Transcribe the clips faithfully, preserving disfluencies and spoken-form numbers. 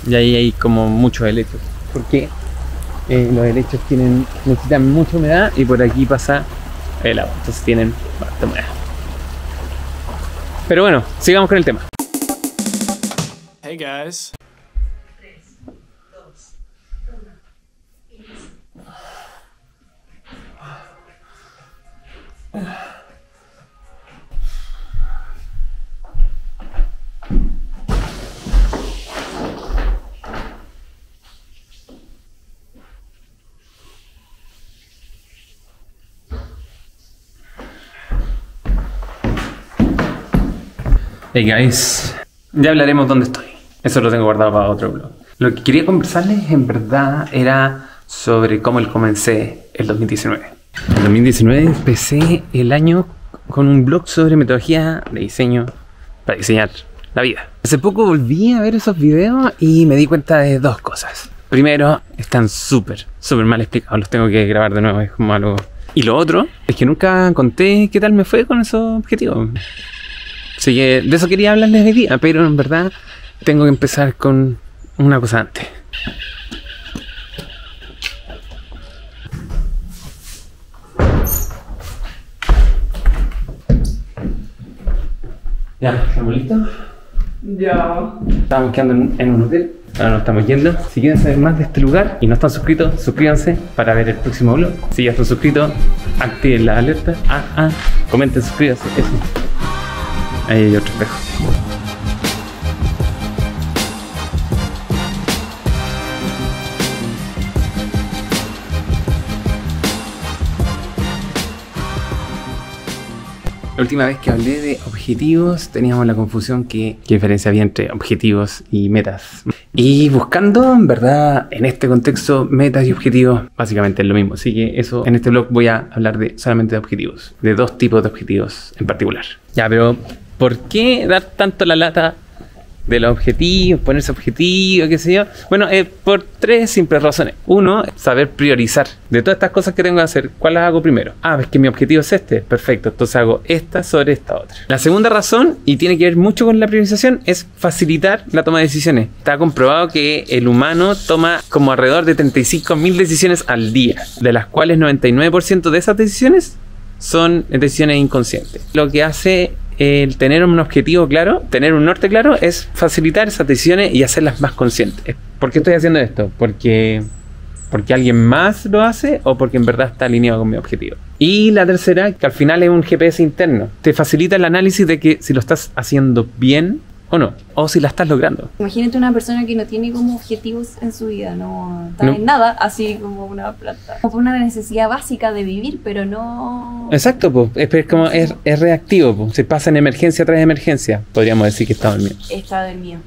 y ahí hay como muchos helechos, porque eh, los helechos tienen, necesitan mucha humedad y por aquí pasa el agua, entonces tienen bastante humedad. Pero bueno, sigamos con el tema. Hey guys. Hey guys, ya hablaremos dónde estoy. Eso lo tengo guardado para otro blog. Lo que quería conversarles en verdad era sobre cómo comencé el dos mil diecinueve. En dos mil diecinueve empecé el año con un blog sobre metodología de diseño para diseñar la vida. Hace poco volví a ver esos videos y me di cuenta de dos cosas. Primero, están súper, súper mal explicados. Los tengo que grabar de nuevo, es como algo... Y lo otro es que nunca conté qué tal me fue con esos objetivos. Así que de eso quería hablarles hoy día, pero en verdad tengo que empezar con una cosa antes. Ya, ¿estamos listos? Ya. Estábamos quedando en, en un hotel, ahora nos estamos yendo. Si quieren saber más de este lugar y no están suscritos, suscríbanse para ver el próximo vlog. Si ya están suscritos, activen las alertas. Ah, ah, comenten, suscríbanse, eso. Ahí hay otro espejo. La última vez que hablé de objetivos teníamos la confusión que qué diferencia había entre objetivos y metas. Y buscando, en verdad, en este contexto, metas y objetivos básicamente es lo mismo. Así que eso, en este blog voy a hablar de solamente de objetivos, de dos tipos de objetivos en particular. Ya, pero ¿por qué dar tanto la lata de los objetivos, ponerse objetivos, qué sé yo? Bueno, eh, por tres simples razones. Uno, saber priorizar. De todas estas cosas que tengo que hacer, ¿cuál las hago primero? Ah, es que mi objetivo es este. Perfecto, entonces hago esta sobre esta otra. La segunda razón, y tiene que ver mucho con la priorización, es facilitar la toma de decisiones. Está comprobado que el humano toma como alrededor de treinta y cinco mil decisiones al día, de las cuales noventa y nueve por ciento de esas decisiones son decisiones inconscientes. Lo que hace el tener un objetivo claro, tener un norte claro, es facilitar esas decisiones y hacerlas más conscientes. ¿Por qué estoy haciendo esto? Porque, porque alguien más lo hace o porque en verdad está alineado con mi objetivo. Y la tercera, que al final es un G P S interno. Te facilita el análisis de que si lo estás haciendo bien o no, o si la estás logrando. Imagínate una persona que no tiene como objetivos en su vida, no está No. en nada, así como una planta. Como una necesidad básica de vivir, pero no... Exacto, pues, es, es como es, es reactivo, pues. Se pasa en emergencia tras emergencia. Podríamos decir que está dormido. Está del mío.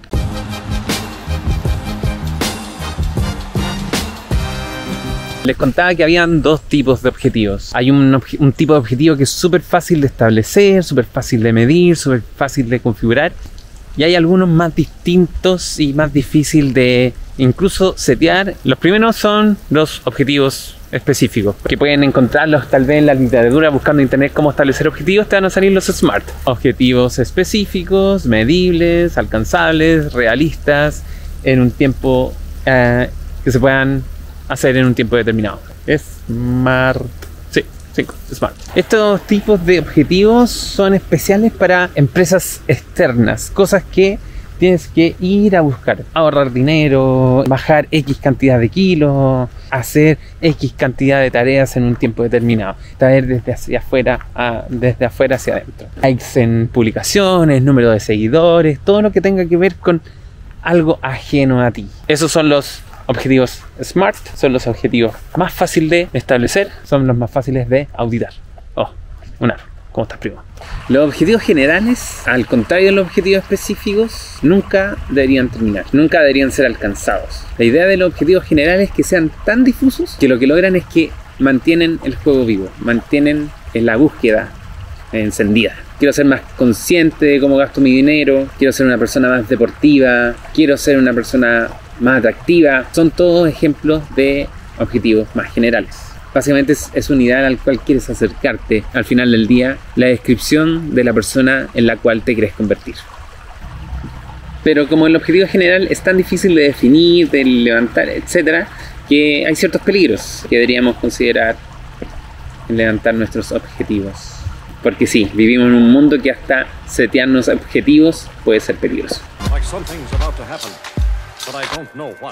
Les contaba que habían dos tipos de objetivos. Hay un, obje- un tipo de objetivo que es súper fácil de establecer, súper fácil de medir, súper fácil de configurar. Y hay algunos más distintos y más difícil de incluso setear. Los primeros son los objetivos específicos, que pueden encontrarlos tal vez en la literatura buscando en internet cómo establecer objetivos. Te van a salir los SMART. Objetivos específicos, medibles, alcanzables, realistas, en un tiempo eh, que se puedan hacer en un tiempo determinado. SMART. Sí, cinco, SMART. Estos tipos de objetivos son especiales para empresas externas, cosas que tienes que ir a buscar, ahorrar dinero, bajar X cantidad de kilos, hacer X cantidad de tareas en un tiempo determinado, traer desde hacia afuera, a, desde afuera hacia adentro. Likes en publicaciones, número de seguidores, todo lo que tenga que ver con algo ajeno a ti. Esos son los objetivos SMART, son los objetivos más fáciles de establecer, son los más fáciles de auditar. Oh, una. ¿Cómo estás, primo? Los objetivos generales, al contrario de los objetivos específicos, nunca deberían terminar, nunca deberían ser alcanzados. La idea de los objetivos generales es que sean tan difusos que lo que logran es que mantienen el juego vivo, mantienen la búsqueda encendida. Quiero ser más consciente de cómo gasto mi dinero, quiero ser una persona más deportiva, quiero ser una persona más atractiva. Son todos ejemplos de objetivos más generales. Básicamente es, es un ideal al cual quieres acercarte al final del día, la descripción de la persona en la cual te quieres convertir. Pero como el objetivo general es tan difícil de definir, de levantar, etcétera, que hay ciertos peligros que deberíamos considerar en levantar nuestros objetivos. Porque sí, vivimos en un mundo que hasta setearnos objetivos puede ser peligroso. Like something's about to happen, but I don't know what.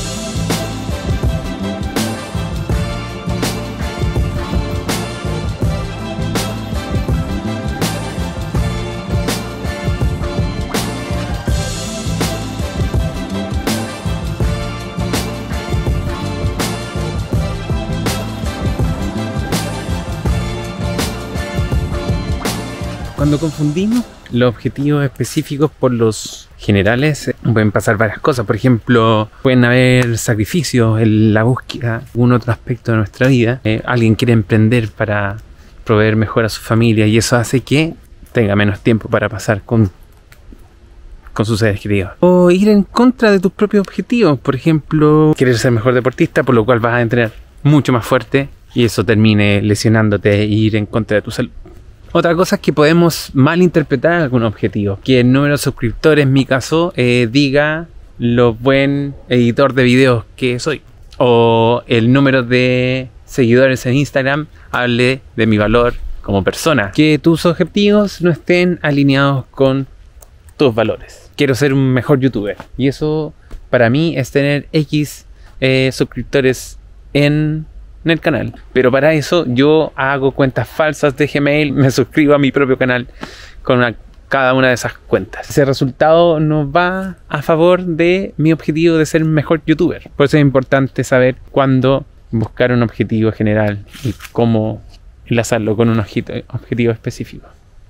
Cuando confundimos los objetivos específicos por los generales, pueden pasar varias cosas. Por ejemplo, pueden haber sacrificios en la búsqueda de algún otro aspecto de nuestra vida. Eh, alguien quiere emprender para proveer mejor a su familia y eso hace que tenga menos tiempo para pasar con, con sus seres queridos. O ir en contra de tus propios objetivos. Por ejemplo, querer ser mejor deportista, por lo cual vas a entrenar mucho más fuerte y eso termine lesionándote e ir en contra de tu salud. Otra cosa es que podemos malinterpretar algún objetivo. Que el número de suscriptores, en mi caso, eh, diga lo buen editor de videos que soy. O el número de seguidores en Instagram hable de mi valor como persona. Que tus objetivos no estén alineados con tus valores. Quiero ser un mejor youtuber. Y eso para mí es tener X eh, suscriptores en... en el canal, pero para eso yo hago cuentas falsas de Gmail, me suscribo a mi propio canal con una, cada una de esas cuentas. Ese resultado no va a favor de mi objetivo de ser un mejor youtuber. Por eso es importante saber cuándo buscar un objetivo general y cómo enlazarlo con un objetivo específico.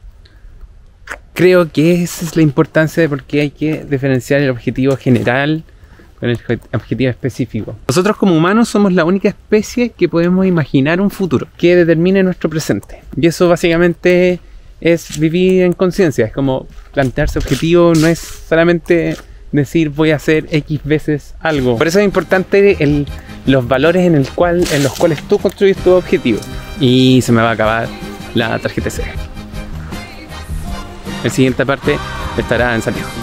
Creo que esa es la importancia de por qué hay que diferenciar el objetivo general con el objetivo específico. Nosotros como humanos somos la única especie que podemos imaginar un futuro que determine nuestro presente. Y eso básicamente es vivir en conciencia. Es como plantearse objetivos, no es solamente decir voy a hacer X veces algo. Por eso es importante el, los valores en, el cual, en los cuales tú construyes tu objetivo. Y se me va a acabar la tarjeta S D. La siguiente parte estará en Santiago.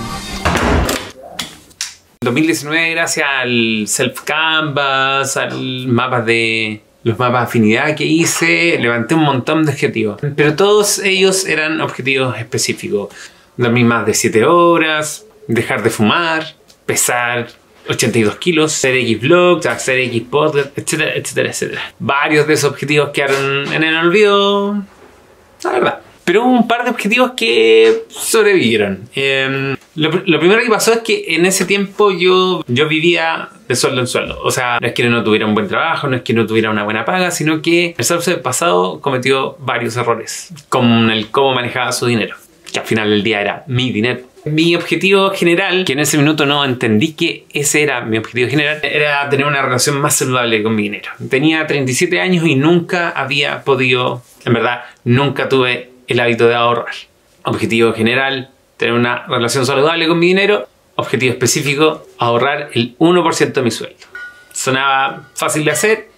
dos mil diecinueve, gracias al Self Canvas, al mapa de los mapas de afinidad que hice, levanté un montón de objetivos. Pero todos ellos eran objetivos específicos. Dormir más de siete horas, dejar de fumar, pesar ochenta y dos kilos, hacer X vlogs, hacer X podcast, etcétera, etcétera, etcétera. Varios de esos objetivos quedaron en el olvido, la verdad. Pero hubo un par de objetivos que sobrevivieron. Eh, lo, lo primero que pasó es que en ese tiempo yo, yo vivía de sueldo en sueldo. O sea, no es que no tuviera un buen trabajo, no es que no tuviera una buena paga, sino que el Salso del pasado cometió varios errores con el cómo manejaba su dinero, que al final del día era mi dinero. Mi objetivo general, que en ese minuto no entendí que ese era mi objetivo general, era tener una relación más saludable con mi dinero. Tenía treinta y siete años y nunca había podido, en verdad, nunca tuve el hábito de ahorrar. Objetivo general, tener una relación saludable con mi dinero. Objetivo específico, ahorrar el uno por ciento de mi sueldo. Sonaba fácil de hacer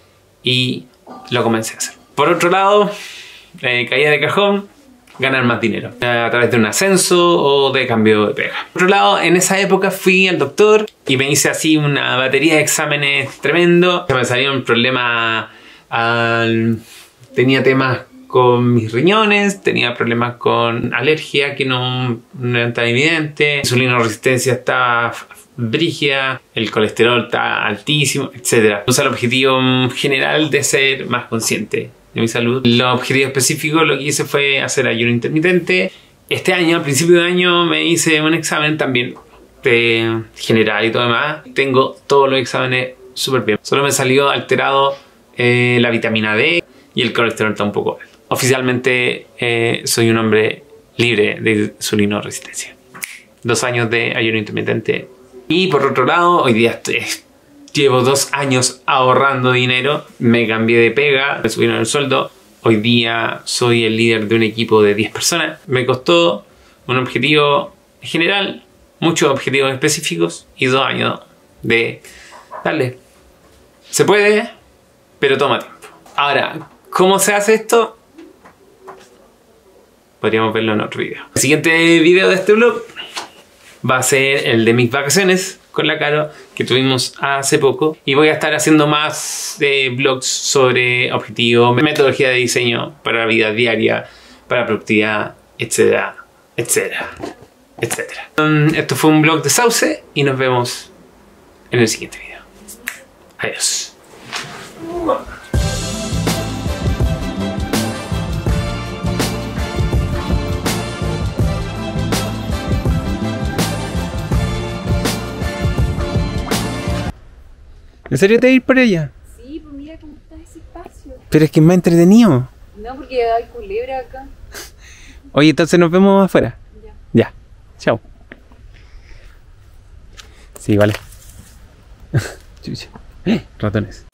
y lo comencé a hacer. Por otro lado, eh, caía de cajón, ganar más dinero. A través de un ascenso o de cambio de pega. Por otro lado, en esa época fui al doctor y me hice así una batería de exámenes tremendo. Me salió un problema, al... tenía temas con mis riñones, tenía problemas con alergia que no, no eran tan evidentes, la insulina resistencia estaba brígida, el colesterol está altísimo, etcétera. Entonces el objetivo general de ser más consciente de mi salud. Los objetivos específicos lo que hice fue hacer ayuno intermitente. Este año, al principio de año, me hice un examen también de general y todo demás. Tengo todos los exámenes súper bien. Solo me salió alterado eh, la vitamina D y el colesterol está un poco alto. Oficialmente eh, soy un hombre libre de insulina resistencia. Dos años de ayuno intermitente. Y por otro lado, hoy día estoy, llevo dos años ahorrando dinero. Me cambié de pega, me subieron el sueldo. Hoy día soy el líder de un equipo de diez personas. Me costó un objetivo general, muchos objetivos específicos y dos años de darle. Se puede, pero toma tiempo. Ahora, ¿cómo se hace esto? Podríamos verlo en otro video. El siguiente video de este vlog va a ser el de mis vacaciones con la Caro, que tuvimos hace poco. Y voy a estar haciendo más eh, vlogs sobre objetivos, metodología de diseño para la vida diaria, para productividad, etcétera, etcétera, etcétera. Um, esto fue un vlog de Sauce y nos vemos en el siguiente video. Adiós. ¿En serio te vas a ir por ella? Sí, pues mira cómo está ese espacio. Pero es que es más entretenido. No, porque hay culebra acá. Oye, entonces nos vemos afuera. Ya. Ya. Chao. Sí, vale. Chucha. Eh, ratones.